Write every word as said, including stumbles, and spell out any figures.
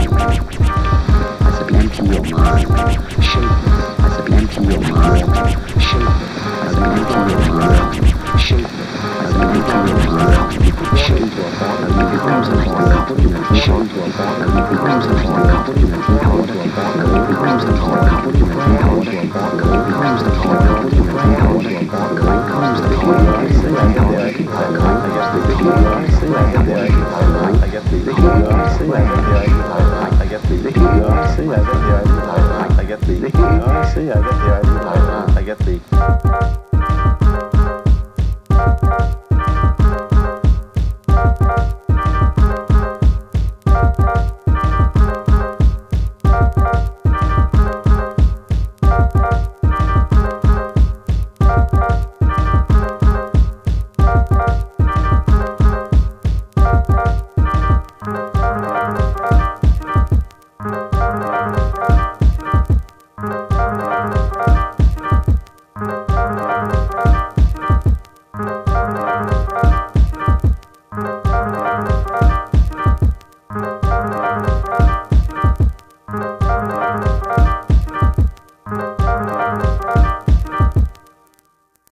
as it empty your mind, shape as it empty your mind, shape as it empty your mind, shape as it empty your mind, shape as it becomes a hard compliment, shape as it becomes a hard compliment, hard, as it becomes a hard compliment, hard, as it becomes a hard compliment, hard, as it becomes a hard compliment, hard, I guess the big one, I guess the big one, I guess the big one, I guess the big one, I guess the big one, I guess the big one, I guess the big one,